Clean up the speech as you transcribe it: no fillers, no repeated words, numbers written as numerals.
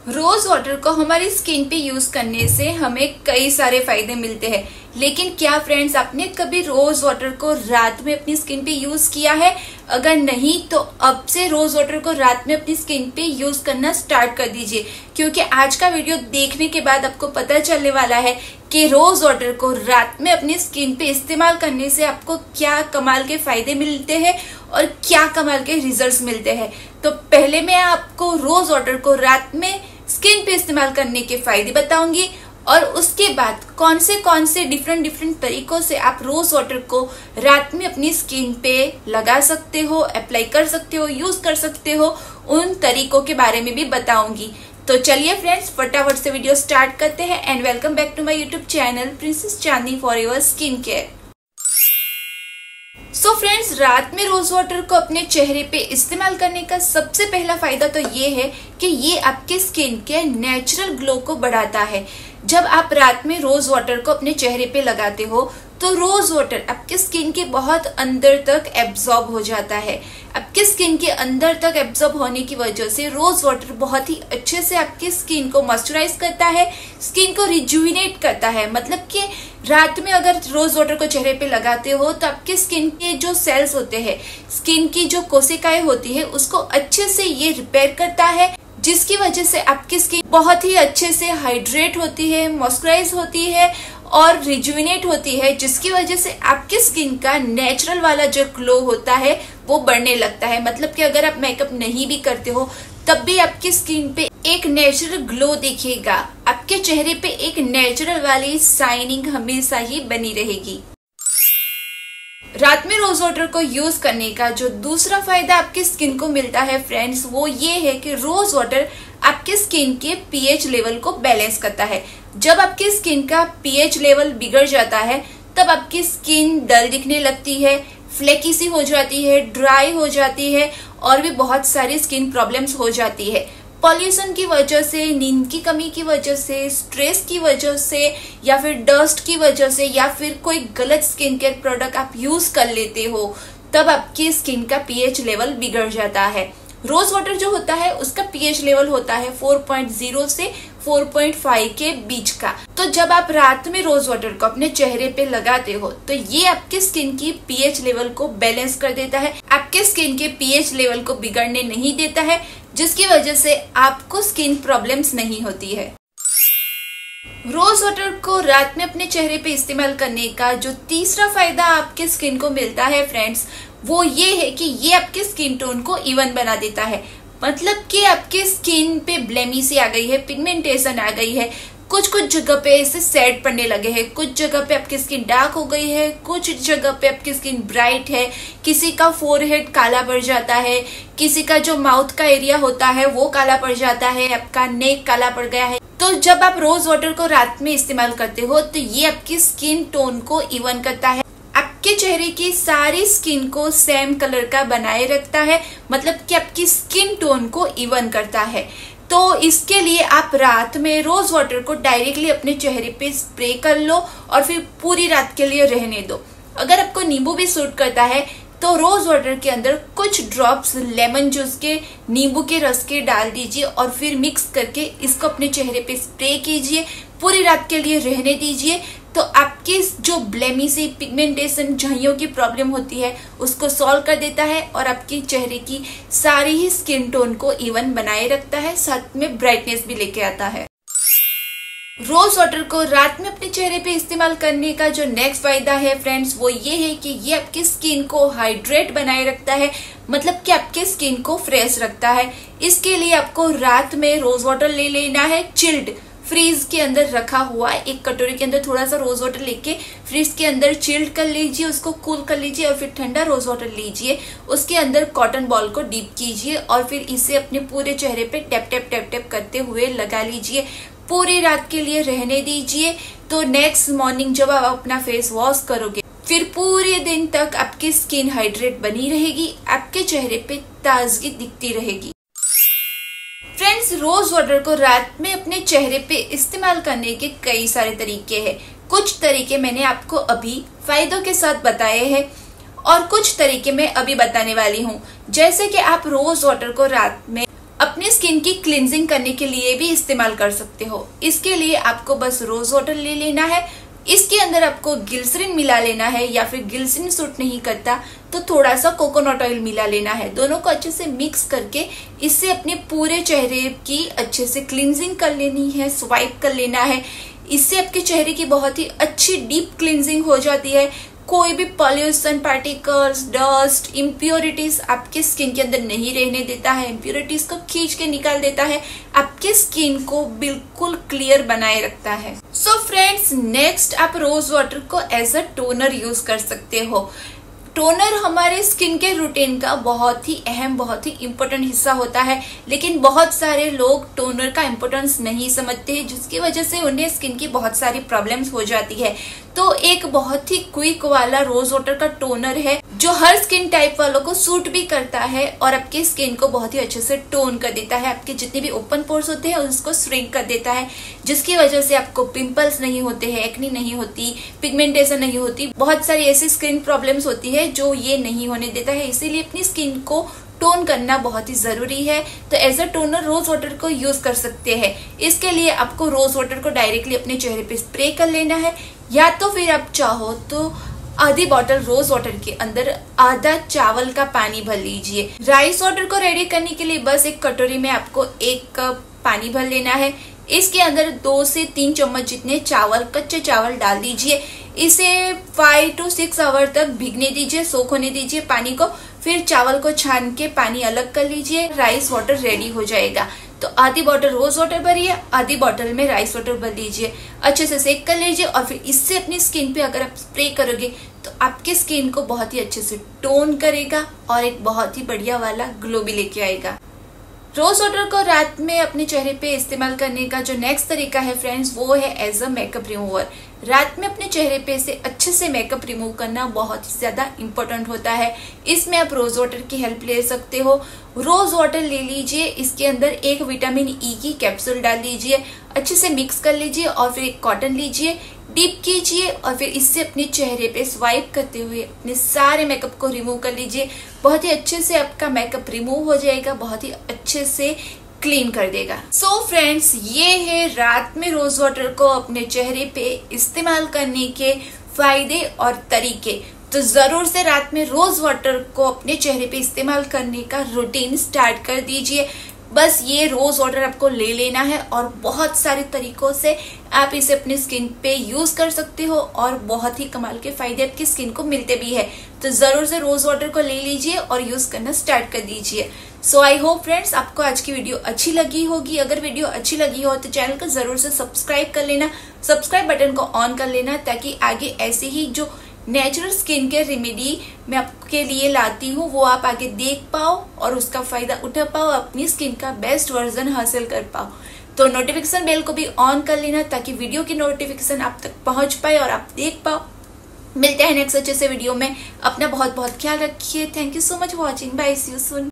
रोज water को हमारी skin पे यूज करने से हमें कई सारे फायदे मिलते हैं। लेकिन क्या फ्रेंड्स, आपने कभी रोज वाटर को रात में अपनी स्किन पे यूज किया है? अगर नहीं तो अब से रोज वाटर को रात में अपनी स्किन पे यूज करना स्टार्ट कर दीजिए, क्योंकि आज का वीडियो देखने के बाद आपको पता चलने वाला है कि रोज वाटर को रात में अपनी स्किन पे इस्तेमाल करने से आपको क्या कमाल के फायदे मिलते हैं और क्या कमाल के रिजल्ट्स मिलते हैं। तो पहले मैं आपको रोज वाटर को रात में स्किन पे इस्तेमाल करने के फायदे बताऊंगी और उसके बाद कौन से डिफरेंट तरीकों से आप रोज वाटर को रात में अपनी स्किन पे लगा सकते हो, अप्लाई कर सकते हो, यूज कर सकते हो, उन तरीकों के बारे में भी बताऊंगी। तो चलिए फ्रेंड्स, फटाफट से वीडियो स्टार्ट करते हैं। And welcome back to my YouTube channel princess Chandni for your skin care. So friends, रात में रोज वाटर को अपने चेहरे पे इस्तेमाल करने का सबसे पहला फायदा तो ये है कि ये आपके स्किन के नेचुरल ग्लो को बढ़ाता है। जब आप रात में रोज वाटर को अपने चेहरे पे लगाते हो तो रोज वाटर आपके स्किन के बहुत अंदर तक एब्जॉर्ब हो जाता है। आपके स्किन के अंदर तक एब्जॉर्ब होने की वजह से रोज वाटर बहुत ही अच्छे से आपकी स्किन को मॉइस्चराइज करता है, स्किन को रिजुविनेट करता है। मतलब कि रात में अगर रोज वाटर को चेहरे पे लगाते हो तो आपके स्किन के जो सेल्स होते हैं, स्किन की जो कोशिकाएं होती है, उसको अच्छे से ये रिपेयर करता है, जिसकी वजह से आपकी स्किन बहुत ही अच्छे से हाइड्रेट होती है, मॉइस्चराइज होती है और रिजुविनेट होती है, जिसकी वजह से आपकी स्किन का नेचुरल वाला जो ग्लो होता है वो बढ़ने लगता है। मतलब कि अगर आप मेकअप नहीं भी करते हो तब भी आपकी स्किन पे एक नेचुरल ग्लो दिखेगा, आपके चेहरे पे एक नेचुरल वाली शाइनिंग हमेशा ही बनी रहेगी। रात में रोज वाटर को यूज करने का जो दूसरा फायदा आपकी स्किन को मिलता है फ्रेंड्स, वो ये है कि रोज वाटर आपके स्किन के पीएच लेवल को बैलेंस करता है। जब आपकी स्किन का पीएच लेवल बिगड़ जाता है तब आपकी स्किन डल दिखने लगती है, फ्लेकी सी हो जाती है, ड्राई हो जाती है और भी बहुत सारी स्किन प्रॉब्लम्स हो जाती है। पॉल्यूशन की वजह से, नींद की कमी की वजह से, स्ट्रेस की वजह से या फिर डस्ट की वजह से या फिर कोई गलत स्किन केयर प्रोडक्ट आप यूज कर लेते हो, तब आपकी स्किन का पीएच लेवल बिगड़ जाता है। रोज वाटर जो होता है उसका पीएच लेवल होता है 4.0 से 4.5 के बीच का। तो जब आप रात में रोज वाटर को अपने चेहरे पे लगाते हो तो ये आपके स्किन की पीएच लेवल को बैलेंस कर देता है, आपके स्किन के पीएच लेवल को बिगड़ने नहीं देता है, जिसकी वजह से आपको स्किन प्रॉब्लम्स नहीं होती है। रोज वाटर को रात में अपने चेहरे पे इस्तेमाल करने का जो तीसरा फायदा आपके स्किन को मिलता है फ्रेंड्स, वो ये है कि ये आपके स्किन टोन को इवन बना देता है। मतलब कि आपके स्किन पे ब्लेमिश आ गई है, पिगमेंटेशन आ गई है, कुछ जगह पे ऐसे सैड पड़ने लगे हैं, कुछ जगह पे आपकी स्किन डार्क हो गई है, कुछ जगह पे आपकी स्किन ब्राइट है, किसी का फोरहेड काला पड़ जाता है, किसी का जो माउथ का एरिया होता है वो काला पड़ जाता है, आपका नेक काला पड़ गया है। तो जब आप रोज वाटर को रात में इस्तेमाल करते हो तो ये आपकी स्किन टोन को इवन करता है, आपके चेहरे की सारी स्किन को सेम कलर का बनाए रखता है। मतलब कि आपकी स्किन टोन को इवन करता है। तो इसके लिए आप रात में रोज वाटर को डायरेक्टली अपने चेहरे पे स्प्रे कर लो और फिर पूरी रात के लिए रहने दो। अगर आपको नींबू भी सूट करता है तो रोज वाटर के अंदर कुछ ड्रॉप्स लेमन जूस के, नींबू के रस के डाल दीजिए और फिर मिक्स करके इसको अपने चेहरे पे स्प्रे कीजिए, पूरी रात के लिए रहने दीजिए। तो आपकी जो ब्लेमिश, पिगमेंटेशन, झुर्रियों की प्रॉब्लम होती है उसको सॉल्व कर देता है और आपके चेहरे की सारी ही स्किन टोन को इवन बनाए रखता है, साथ में ब्राइटनेस भी लेके आता है। रोज वाटर को रात में अपने चेहरे पे इस्तेमाल करने का जो नेक्स्ट फायदा है फ्रेंड्स, वो ये है कि ये आपकी स्किन को हाइड्रेट बनाए रखता है। मतलब कि आपके स्किन को फ्रेश रखता है। इसके लिए आपको रात में रोज वाटर ले लेना है चिल्ड, फ्रीज के अंदर रखा हुआ एक कटोरी के अंदर थोड़ा सा रोज वाटर लेके फ्रीज के अंदर चिल्ड कर लीजिए, उसको कूल कर लीजिए और फिर ठंडा रोज वाटर लीजिए, उसके अंदर कॉटन बॉल को डीप कीजिए और फिर इसे अपने पूरे चेहरे पे टैप टैप टैप टैप करते हुए लगा लीजिए, पूरी रात के लिए रहने दीजिए। तो नेक्स्ट मॉर्निंग जब आप अपना फेस वॉश करोगे फिर पूरे दिन तक आपकी स्किन हाइड्रेट बनी रहेगी, आपके चेहरे पे ताजगी दिखती रहेगी। फ्रेंड्स, रोज वाटर को रात में अपने चेहरे पे इस्तेमाल करने के कई सारे तरीके हैं। कुछ तरीके मैंने आपको अभी फायदों के साथ बताए हैं और कुछ तरीके मैं अभी बताने वाली हूँ। जैसे कि आप रोज वाटर को रात में अपनी स्किन की क्लींजिंग करने के लिए भी इस्तेमाल कर सकते हो। इसके लिए आपको बस रोज वाटर ले लेना है, इसके अंदर आपको ग्लिसरीन मिला लेना है, या फिर ग्लिसरीन सूट नहीं करता तो थोड़ा सा कोकोनट ऑयल मिला लेना है। दोनों को अच्छे से मिक्स करके इससे अपने पूरे चेहरे की अच्छे से क्लींजिंग कर लेनी है, स्वाइप कर लेना है। इससे आपके चेहरे की बहुत ही अच्छी डीप क्लींजिंग हो जाती है। कोई भी पॉल्यूशन, पार्टिकल्स, डस्ट, इम्प्योरिटीज आपके स्किन के अंदर नहीं रहने देता है। इम्प्योरिटीज को खींच के निकाल देता है, आपके स्किन को बिल्कुल क्लियर बनाए रखता है। सो फ्रेंड्स, नेक्स्ट आप रोज वाटर को एज अ टोनर यूज कर सकते हो। टोनर हमारे स्किन के रूटीन का बहुत ही अहम, बहुत ही इम्पोर्टेंट हिस्सा होता है, लेकिन बहुत सारे लोग टोनर का इम्पोर्टेंस नहीं समझते हैं, जिसकी वजह से उन्हें स्किन की बहुत सारी प्रॉब्लम्स हो जाती है। तो एक बहुत ही क्विक वाला रोज वाटर का टोनर है जो हर स्किन टाइप वालों को सूट भी करता है और आपकी स्किन को बहुत ही अच्छे से टोन कर देता है। आपके जितने भी ओपन पोर्स होते हैं उसको श्रिंक कर देता है, जिसकी वजह से आपको पिंपल्स नहीं होते हैं, एक्नी नहीं होती, पिगमेंटेशन नहीं होती। बहुत सारी ऐसी स्किन प्रॉब्लम्स होती है जो ये नहीं होने देता है। इसीलिए अपनी स्किन को टोन करना बहुत ही जरूरी है। तो as a toner rose water को यूज कर सकते हैं। इसके लिए आपको रोज वाटर को डायरेक्टली अपने चेहरे पे स्प्रे कर लेना है, या तो फिर आप चाहो तो आधी बॉटल रोज वाटर के अंदर आधा चावल का पानी भर लीजिए। राइस वाटर को रेडी करने के लिए बस एक कटोरी में आपको 1 कप पानी भर लेना है। इसके अंदर 2 से 3 चम्मच जितने चावल, कच्चे चावल डाल दीजिए। इसे 5 to 6 आवर तक भीगने दीजिए, सोख होने दीजिए पानी को। फिर चावल को छान के पानी अलग कर लीजिए, राइस वाटर रेडी हो जाएगा। तो आधी बॉटल रोज वाटर भरिए, आधी बॉटल में राइस वाटर भर लीजिए, अच्छे से सेक कर लीजिए और फिर इससे अपनी स्किन पे अगर आप स्प्रे करोगे तो आपके स्किन को बहुत ही अच्छे से टोन करेगा और एक बहुत ही बढ़िया वाला ग्लो भी लेके आएगा। रोज वाटर को रात में अपने चेहरे पे इस्तेमाल करने का जो नेक्स्ट तरीका है फ्रेंड्स, वो है एज अ मेकअप रिमूवर। रात में अपने चेहरे पे से अच्छे से मेकअप रिमूव करना बहुत ही ज्यादा इम्पोर्टेंट होता है। इसमें आप रोज वाटर की हेल्प ले सकते हो। रोज वाटर ले लीजिए, इसके अंदर एक विटामिन ई की कैप्सूल डाल लीजिए, अच्छे से मिक्स कर लीजिए और फिर एक कॉटन लीजिए, डीप कीजिए और फिर इससे अपने चेहरे पे स्वाइप करते हुए अपने सारे मेकअप को रिमूव कर लीजिए। बहुत ही अच्छे से आपका मेकअप रिमूव हो जाएगा, बहुत ही अच्छे से क्लीन कर देगा। सो फ्रेंड्स, ये है रात में रोज वाटर को अपने चेहरे पे इस्तेमाल करने के फायदे और तरीके। तो जरूर से रात में रोज वाटर को अपने चेहरे पे इस्तेमाल करने का रूटीन स्टार्ट कर दीजिए। बस ये रोज वाटर आपको ले लेना है और बहुत सारे तरीकों से आप इसे अपनी स्किन पे यूज कर सकते हो और बहुत ही कमाल के फायदे आपकी स्किन को मिलते भी है। तो जरूर से रोज वाटर को ले लीजिए और यूज करना स्टार्ट कर दीजिए। सो आई होप फ्रेंड्स आपको आज की वीडियो अच्छी लगी होगी। अगर वीडियो अच्छी लगी हो तो चैनल को जरूर से सब्सक्राइब कर लेना, सब्सक्राइब बटन को ऑन कर लेना, ताकि आगे ऐसे ही जो नेचुरल स्किन केयर रेमेडी मैं आपके लिए लाती हूँ वो आप आगे देख पाओ और उसका फायदा उठा पाओ, अपनी स्किन का बेस्ट वर्जन हासिल कर पाओ। तो नोटिफिकेशन बेल को भी ऑन कर लेना ताकि वीडियो की नोटिफिकेशन आप तक पहुंच पाए और आप देख पाओ। मिलते हैं नेक्स्ट अच्छे से वीडियो में। अपना बहुत बहुत ख्याल रखिए। Thank you so much for watching. Bye, see you soon.